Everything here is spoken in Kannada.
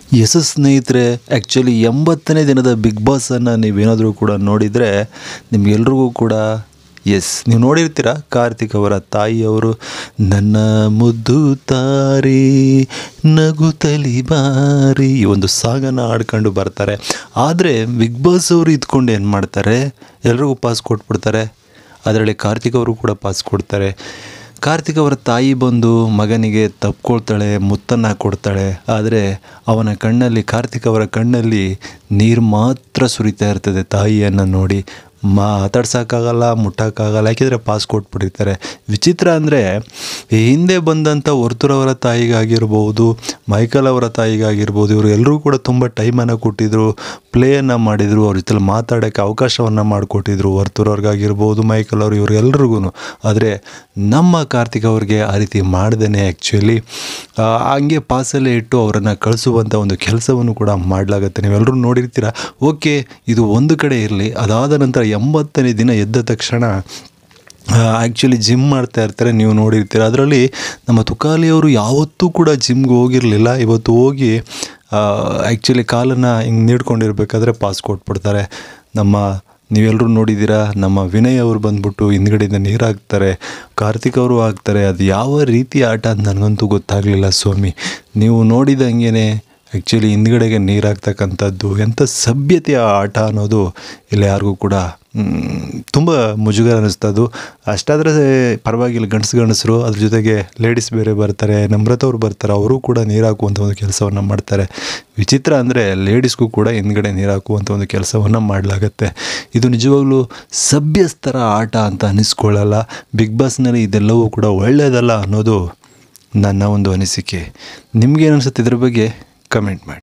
ಎಸ್ ಸ್ನೇಹಿತರೆ, ಆ್ಯಕ್ಚುಲಿ 80ನೇ ದಿನದ ಬಿಗ್ ಬಾಸನ್ನು ನೀವೇನಾದರೂ ಕೂಡ ನೋಡಿದರೆ ನಿಮಗೆಲ್ರಿಗೂ ಕೂಡ ನೀವು ನೋಡಿರ್ತೀರ. ಕಾರ್ತಿಕ್ ಅವರ ತಾಯಿಯವರು ನನ್ನ ಮುದ್ದು ತಾರೆ ನಗುತ್ತಲಿ ಬಾರಿ ಈ ಒಂದು ಸಾಂಗನ್ನು ಹಾಡ್ಕೊಂಡು ಬರ್ತಾರೆ. ಆದರೆ ಬಿಗ್ ಬಾಸ್ ಅವರು ಇದ್ಕೊಂಡು ಏನು ಮಾಡ್ತಾರೆ, ಎಲ್ರಿಗೂ ಪಾಸ್ ಕೊಟ್ಬಿಡ್ತಾರೆ. ಅದರಲ್ಲಿ ಕಾರ್ತಿಕ್ ಅವರು ಕೂಡ ಪಾಸ್ ಕೊಡ್ತಾರೆ. ಕಾರ್ತಿಕ್ ಅವರ ತಾಯಿ ಬಂದು ಮಗನಿಗೆ ತಪ್ಕೊಳ್ತಾಳೆ, ಮುತ್ತನ್ನು ಕೊಡ್ತಾಳೆ. ಆದರೆ ಅವನ ಕಣ್ಣಲ್ಲಿ, ಕಾರ್ತಿಕ್ ಅವರ ಕಣ್ಣಲ್ಲಿ ನೀರು ಮಾತ್ರ ಸುರಿತಾ ಇರ್ತದೆ ತಾಯಿಯನ್ನು ನೋಡಿ. ಮಾತಾಡ್ಸೋಕ್ಕಾಗಲ್ಲ, ಮುಟ್ಟೋಕ್ಕಾಗಲ್ಲ, ಯಾಕೆಂದರೆ ಪಾಸ್ ಕೊಟ್ಬಿಟ್ಟಿರ್ತಾರೆ. ವಿಚಿತ್ರ ಅಂದರೆ ಹಿಂದೆ ಬಂದಂಥ ವರ್ತೂರವರ ತಾಯಿಗಾಗಿರ್ಬೋದು, ಮೈಕಲ್ ಅವರ ತಾಯಿಗಾಗಿರ್ಬೋದು, ಇವರು ಎಲ್ಲರೂ ಕೂಡ ತುಂಬ ಟೈಮನ್ನು ಕೊಟ್ಟಿದ್ದರು, ಪ್ಲೇಯನ್ನು ಮಾಡಿದರು, ಅವ್ರ ಜೊತೆ ಮಾತಾಡೋಕ್ಕೆ ಅವಕಾಶವನ್ನು ಮಾಡಿಕೊಟ್ಟಿದ್ರು. ವರ್ತೂರವ್ರಿಗಾಗಿರ್ಬೋದು, ಮೈಕಲ್ ಅವರು, ಇವರು ಎಲ್ರಿಗೂ. ಆದರೆ ನಮ್ಮ ಕಾರ್ತಿಕ್ ಅವ್ರಿಗೆ ಆ ರೀತಿ ಮಾಡ್ದೇ ಆ್ಯಕ್ಚುಲಿ ಹಂಗೆ ಪಾಸಲ್ಲೇ ಇಟ್ಟು ಅವರನ್ನು ಕಳಿಸುವಂಥ ಒಂದು ಕೆಲಸವನ್ನು ಕೂಡ ಮಾಡಲಾಗುತ್ತೆ. ನೀವೆಲ್ಲರೂ ನೋಡಿರ್ತೀರ. ಓಕೆ, ಇದು ಒಂದು ಕಡೆ ಇರಲಿ. ಅದಾದ ನಂತರ 80ನೇ ದಿನ ಎದ್ದ ತಕ್ಷಣ ಆ್ಯಕ್ಚುಲಿ ಜಿಮ್ ಮಾಡ್ತಾ ಇರ್ತಾರೆ, ನೀವು ನೋಡಿರ್ತೀರ. ಅದರಲ್ಲಿ ನಮ್ಮ ತುಕಾಲಿಯವರು ಯಾವತ್ತೂ ಕೂಡ ಜಿಮ್ಗೆ ಹೋಗಿರಲಿಲ್ಲ. ಇವತ್ತು ಹೋಗಿ ಆ್ಯಕ್ಚುಲಿ ಕಾಲನ್ನು ಹಿಂಗೆ ನೀಡ್ಕೊಂಡಿರ್ಬೇಕಾದ್ರೆ ಪಾಸ್ ಕೊಟ್ಬಿಡ್ತಾರೆ. ನೀವೆಲ್ಲರೂ ನೋಡಿದ್ದೀರಾ. ನಮ್ಮ ವಿನಯ್ ಅವರು ಬಂದ್ಬಿಟ್ಟು ಹಿಂದ್ಗಡೆಯಿಂದ ನೀರು ಹಾಕ್ತಾರೆ, ಕಾರ್ತಿಕ್ ಅವರು ಹಾಕ್ತಾರೆ. ಅದು ಯಾವ ರೀತಿ ಆಟ ಅಂತ ನನಗಂತೂ ಗೊತ್ತಾಗಲಿಲ್ಲ ಸ್ವಾಮಿ. ನೀವು ನೋಡಿದಂಗೆ ಆ್ಯಕ್ಚುಲಿ ಹಿಂದ್ಗಡೆಗೆ ನೀರು ಹಾಕ್ತಕ್ಕಂಥದ್ದು ಎಂಥ ಸಭ್ಯತೆಯ ಆಟ ಅನ್ನೋದು ಇಲ್ಲಿ ಯಾರಿಗೂ ಕೂಡ ತುಂಬ ಮುಜುಗರ ಅನ್ನಿಸ್ತದು. ಅಷ್ಟಾದರೆ ಪರವಾಗಿಲ್ಲ, ಗಂಡಸರು ಅದ್ರ ಜೊತೆಗೆ ಲೇಡೀಸ್ ಬೇರೆ ಬರ್ತಾರೆ, ನಮ್ರತ ಅವ್ರು ಬರ್ತಾರೆ, ಅವರು ಕೂಡ ನೀರು ಹಾಕುವಂಥ ಒಂದು ಕೆಲಸವನ್ನು ಮಾಡ್ತಾರೆ. ವಿಚಿತ್ರ ಅಂದರೆ ಲೇಡೀಸ್ಗೂ ಕೂಡ ಹಿಂದ್ಗಡೆ ನೀರು ಹಾಕುವಂಥ ಒಂದು ಕೆಲಸವನ್ನು ಮಾಡಲಾಗತ್ತೆ. ಇದು ನಿಜವಾಗ್ಲೂ ಸಭ್ಯಸ್ತರ ಆಟ ಅಂತ ಅನ್ನಿಸ್ಕೊಳ್ಳಲ್ಲ. ಬಿಗ್ ಬಾಸ್ನಲ್ಲಿ ಇದೆಲ್ಲವೂ ಕೂಡ ಒಳ್ಳೆಯದಲ್ಲ ಅನ್ನೋದು ನನ್ನ ಒಂದು ಅನಿಸಿಕೆ. ನಿಮಗೇನು ಅನಿಸುತ್ತೆ ಇದ್ರ ಬಗ್ಗೆ ಕಮೆಂಟ್ ಮಾಡಿ.